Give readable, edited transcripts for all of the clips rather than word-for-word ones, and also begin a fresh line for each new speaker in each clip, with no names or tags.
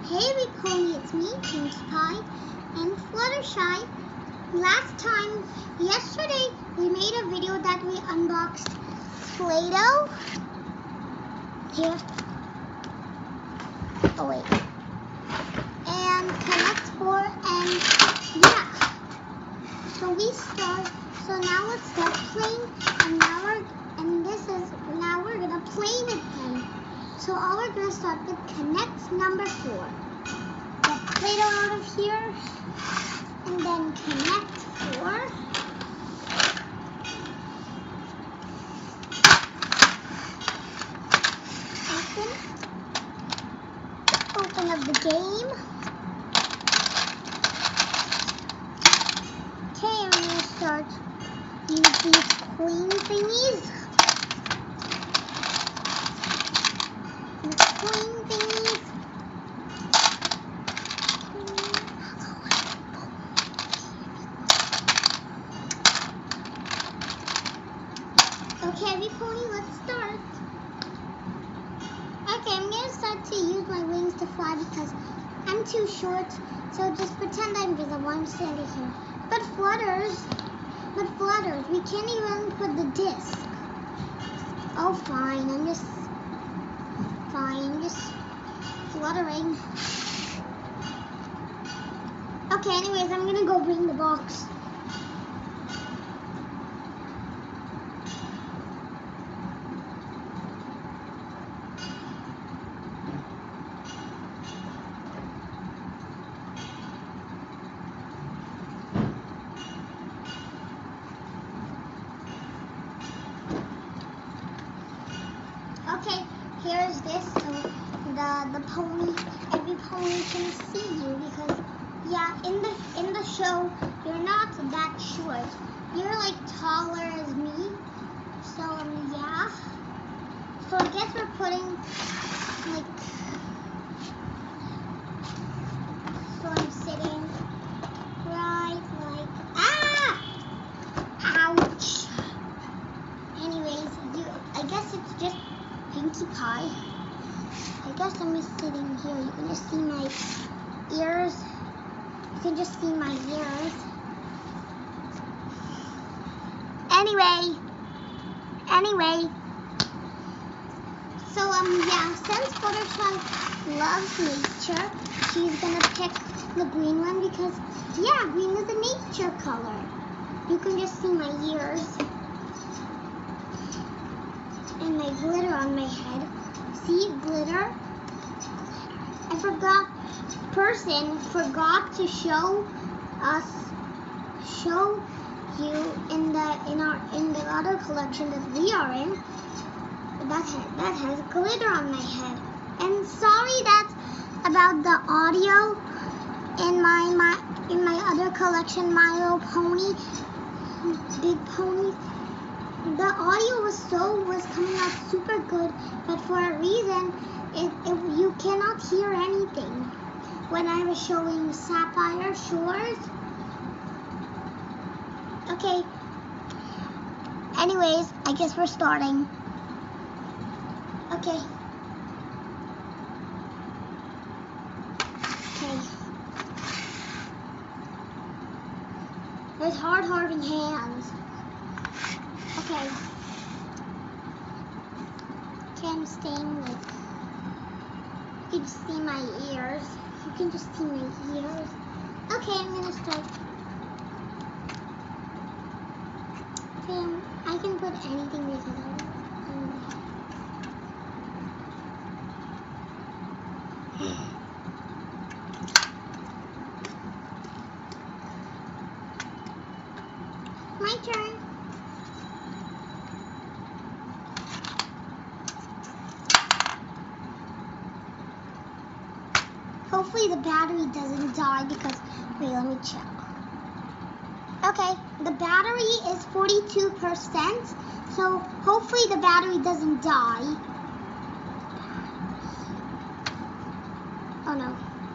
Hey everybody, it's me, Pinkie Pie, and Fluttershy. Yesterday, we made a video that we unboxed Play-Doh. Here. Oh wait. And Connect 4, and yeah. So now let's start playing, and now we're gonna play with them. So we're gonna start with Connect number 4. Get Play-Doh out of here, and then Connect 4. Open up the game. Okay, I'm gonna start use these coin thingies. Okay, everybody, let's start. Okay, I'm gonna start to use my wings to fly because I'm too short. So just pretend I'm invisible. I'm standing here. But flutters, we can't even put the disc. Oh, fine. I'm just fluttering. Okay, anyways, I'm gonna go bring the box. Okay, here's this, so the pony, every pony can see you because, yeah, in the show, you're not that short. You're like taller as me, so yeah. So I guess we're putting, like, so I'm sitting right like, ouch. Anyways, I guess it's just Pinkie Pie. I guess I'm just sitting here. You can just see my ears. You can just see my ears. Anyway. So yeah, since Fluttershy loves nature, she's gonna pick the green one because yeah, green is a nature color. You can just see my ears. And my glitter on my head. See, glitter? Person forgot to show you in the other collection that we are in. That has glitter on my head. And sorry that's about the audio in my other collection, My Little Pony, Big Pony. The audio was coming out super good, but for a reason, you cannot hear anything when I was showing Sapphire Shores. Okay. Anyways, I guess we're starting. Okay. There's hard-hardy hands. Okay, I'm staying like, you can just see my ears. You can just see my ears. Okay, I'm gonna start. Okay, I can put anything because my turn. Hopefully the battery doesn't die because, wait, let me check. Okay, the battery is 42%, so hopefully the battery doesn't die. Oh no.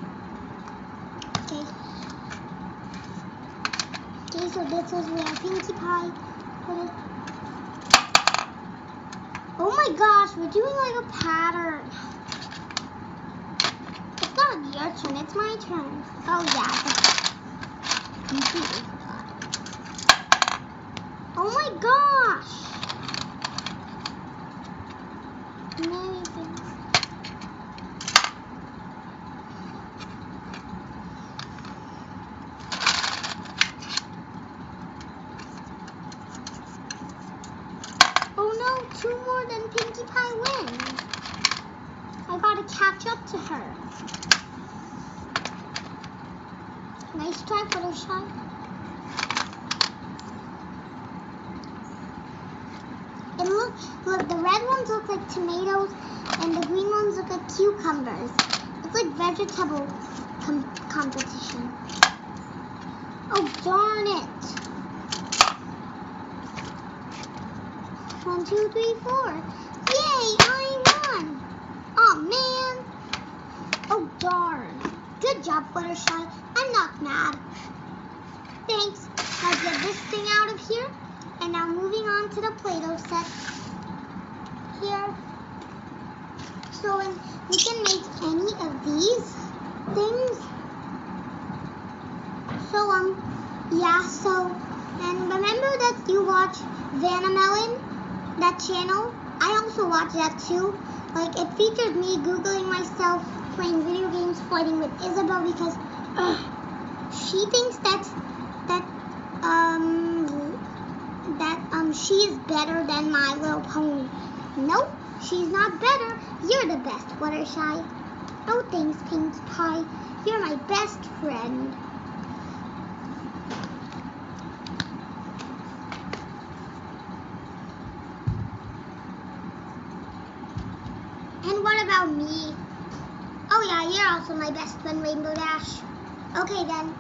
Okay, so this is where Pinkie Pie put it. Oh my gosh, we're doing like a pattern. It's not not your turn, it's my turn. Oh yeah. Oh my gosh! Amazing. Oh no, 2 more than Pinkie Pie wins. I gotta catch up to her. Nice try, Fluttershy. And look, the red ones look like tomatoes, and the green ones look like cucumbers. It's like vegetable competition. Oh, darn it. 1, 2, 3, 4. Yay, I won. Oh, man. Oh, darn. Good job, Fluttershy. I'm not mad. Thanks. Now get this thing out of here. And now moving on to the Play-Doh set here. So we can make any of these things. So, yeah, so, and remember that you watch Vanamelon, that channel? I also watch that too. Like, it featured me Googling myself playing video games, fighting with Isabel because she thinks that she is better than My Little Pony. Nope, she's not better. You're the best, Fluttershy. Oh, thanks, Pinkie Pie. You're my best friend. And what about me? Oh yeah, you're also my best friend, Rainbow Dash. Okay then.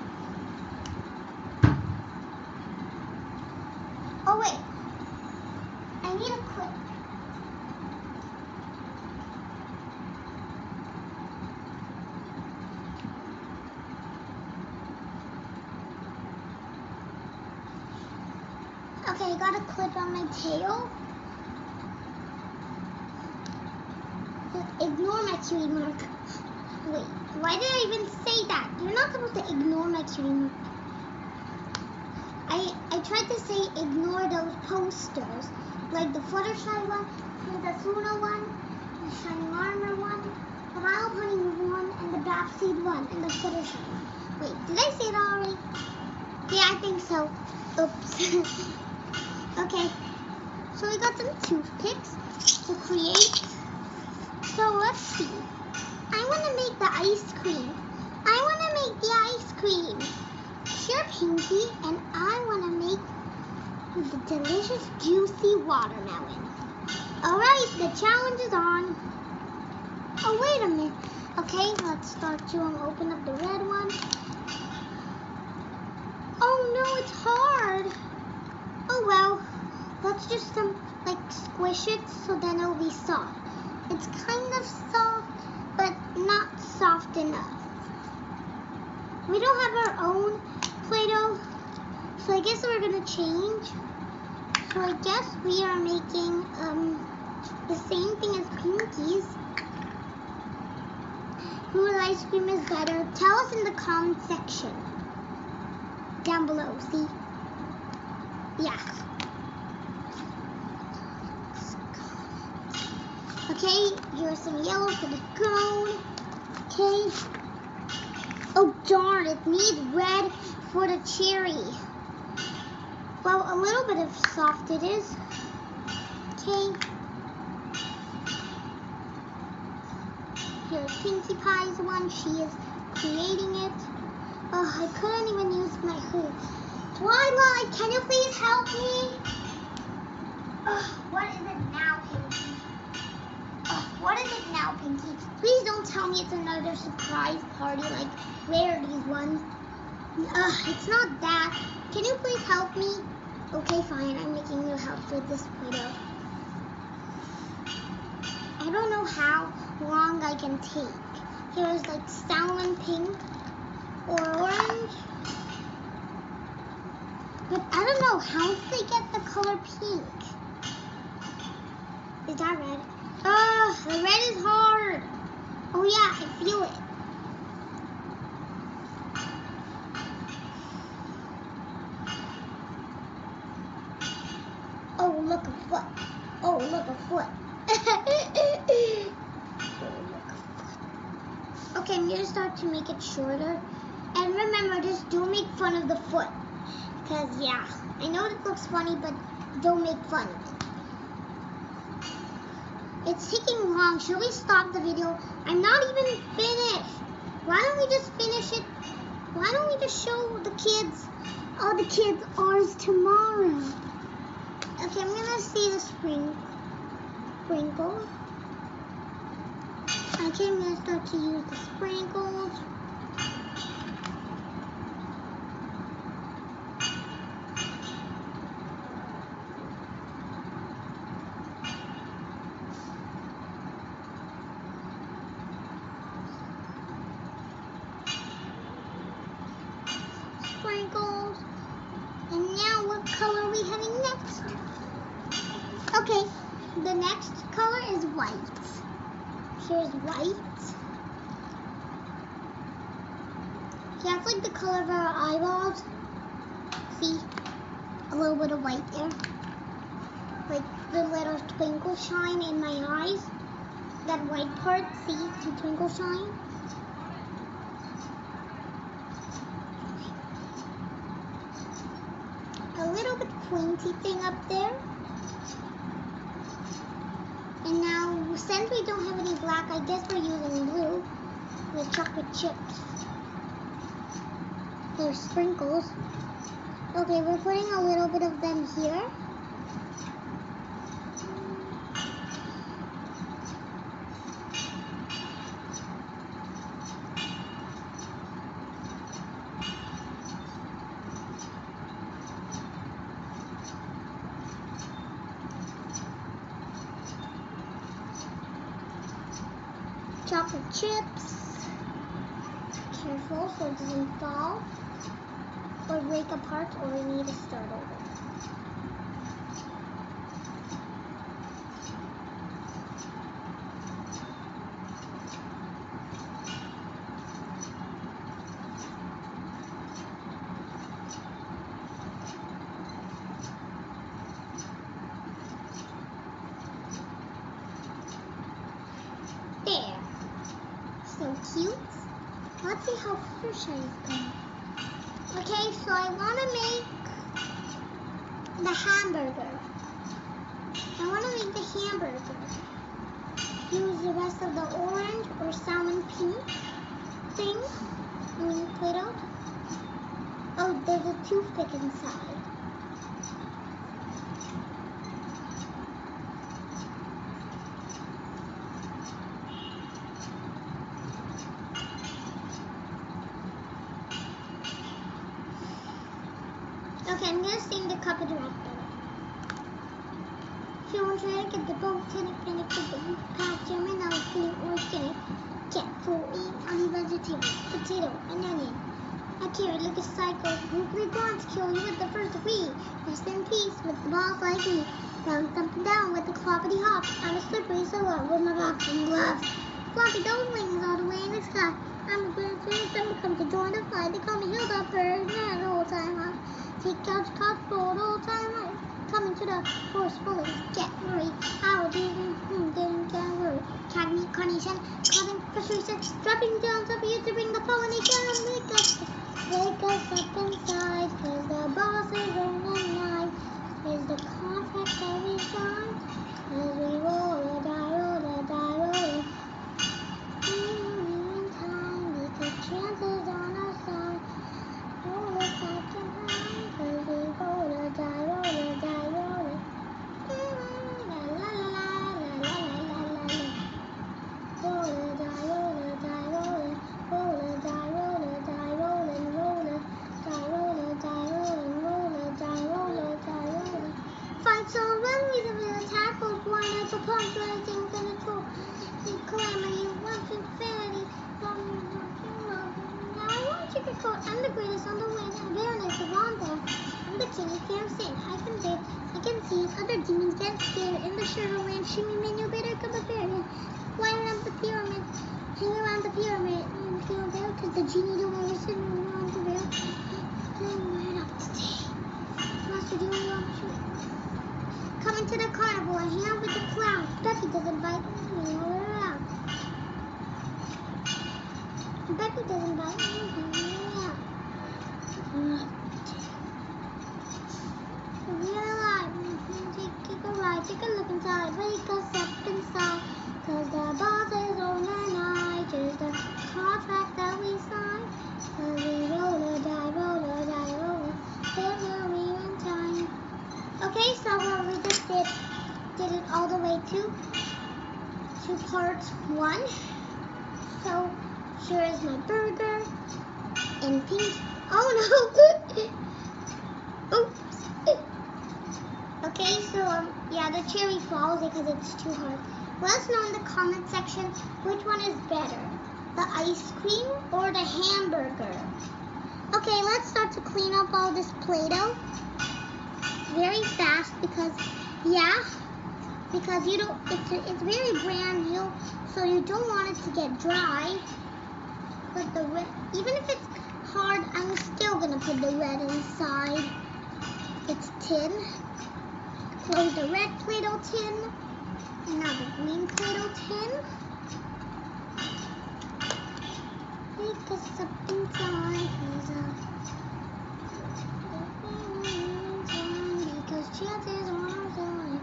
Oh wait, I need a clip. Okay, I got a clip on my tail. Ignore my cutie mark. Wait, why did I even say that? You're not supposed to ignore my cutie mark. I tried to say ignore those posters, like the Fluttershy one, the Luna one, the Shining Armor one, the My Little Pony movie one, and the Backseat one, and the Fluttershy one. Wait, did I say that already? Yeah, I think so. Oops. Okay, so we got some toothpicks to create. So let's see. I want to make the ice cream. I want to make the ice cream. Sure, Pinkie, and I want to make the delicious, juicy watermelon. Alright, the challenge is on. Oh, wait a minute. Okay, let's start to open up the red one. Oh no, it's hard. Oh well, let's just like squish it so then it'll be soft. It's kind of soft, but not soft enough. We don't have our own Play-Doh, so I guess we're gonna change. So I guess we are making the same thing as Pinkie's. Whose ice cream is better? Tell us in the comment section down below. See? Yeah. Okay, here's some yellow for the cone. Okay. Oh darn, it needs red for the cherry. Well, a little bit of soft it is. Okay. Here's Pinkie Pie's one. She is creating it. Oh, I couldn't even use my hoop. Twilight, can you please help me? What is it now, Pinkie? What is it now, Pinkie? Please don't tell me it's another surprise party like Rarity's one. It's not that. Can you please help me? Okay, fine. I'm making you help with this Play-Doh. I don't know how long I can take. Here's like salmon pink or orange. But I don't know, how did they get the color pink? Is that red? The red is hard. Oh yeah, I feel it. like a foot. Okay, I'm gonna start to make it shorter. And remember, just don't make fun of the foot. Because, yeah, I know it looks funny, but don't make fun of it. It's taking long. Should we stop the video? I'm not even finished. Why don't we just finish it? Why don't we just show the kids, all the kids, ours tomorrow? Okay, I'm gonna see the sprinkle. Okay, I'm gonna start to use the sprinkles. Sprinkles. And now what color are we having next? Okay, the next color is white. Here's white. Yeah, it's like the color of our eyeballs. See? A little bit of white there. Like the little twinkle shine in my eyes. That white part, see? The twinkle shine. A little bit pointy thing up there. And now, since we don't have any black, I guess we're using blue with chocolate chips. They're sprinkles. Okay, we're putting a little bit of them here. Chocolate chips. Careful so it doesn't fall or break apart, or we need to start over. There. So cute. Let's see how Fluttershy is going. Okay, so I want to make the hamburger. I want to make the hamburger. Use the rest of the orange or salmon pink thing. Play-doh. Oh, there's a toothpick inside. Okay, I'm gonna sing the cup of the rock better. If you want to get the boat, panic, get the pack, German, now feeling organic. Get full, eat honey vegetable, potato, and onion. A carrot like a cycle, brutally bonds kill you with the first weed. Rest in peace with the boss like me. Down, up and down with the cloppity hop. I'm a slippery so up with my boxing gloves. Floppy dumplings all the way in the sky. I'm a bird, I'm come to join the flight. They call me Hilda Bird, not an old time high. Take Judge Cox for the old time right. Coming to the force bullets, get worried. How do you didn't get worried? Cagney carnation, causing frustration, dropping down top of you to bring the pollination. Wake us up inside, cause the boss is running night. Is the contact that we shine? As we roll a die, roll a die, roll a. In time, we take chances on our side. Roll a second high, cause we roll a die, roll a die, roll a. La la la la la la la la la. Roll a die, roll a die, roll a. Roll a die, roll a die, roll a, roll a die, roll a die, roll a, roll a die, roll a die, roll a. Fight so run with a little tackle, one up a punch, rising to the toe. Calamity, once infinity. Now I want to sugarcoat. I'm the greatest on the wind, and bareness of Rondo. I'm the king, you can't sing. I can bid, I can see other demons get scared. In the Sugarland, shimmy man, you better come up here. Fly around the pyramid, hang around the pyramid, and feel there, cause the genie don't ever sit around the rail. Then we're not today. Master, do you want to coming to the carnival, and hang out with the It doesn't bite me. Yeah. Real life. Take a ride. Take a look inside. Wake us up inside. Cause the boss is on the night. Just a contract that we signed. Cause we roll or die, roll or die, roll. Till we run time. Okay, so we just did it all the way to part 1. So here is my burger and pink. Oh no! Oops. Okay, so yeah, the cherry falls because it's too hard. Let us know in the comment section which one is better, the ice cream or the hamburger. Okay, let's start to clean up all this Play-Doh very fast because you don't. It's very brand new, so you don't want it to get dry. Put the red, even if it's hard, I'm still gonna put the red inside its tin. Close the red Play-Doh tin, and now the green Play-Doh tin. Pick us up inside, because chances are on.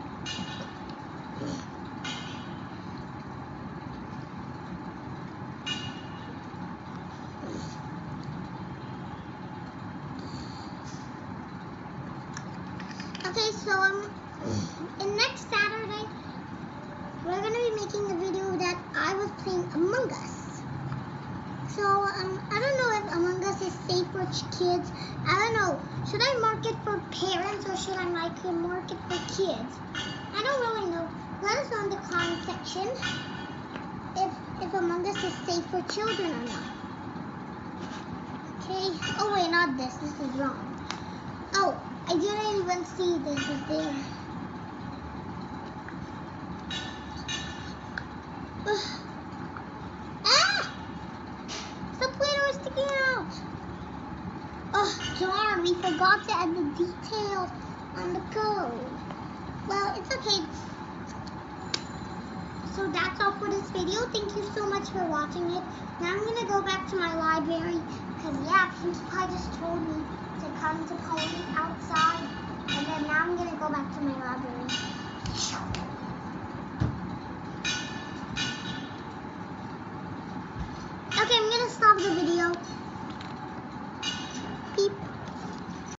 Okay, so and next Saturday we're gonna be making a video that I was playing Among Us. So I don't know if Among Us is safe for kids. I don't know. Should I mark it for parents or should I mark it for kids? I don't really know. Let us know in the comment section if Among Us is safe for children or not. Okay. Oh wait, not this. This is wrong. Oh, I didn't even see this is there. Ah! The Play-Doh is sticking out. Oh, darn, we forgot to add the details on the code. Well, it's okay. So that's all for this video. Thank you so much for watching it. Now I'm going to go back to my library because, yeah, Pinkie Pie just told me to come to play outside. And then now I'm going to go back to my library. Okay, I'm going to stop the video.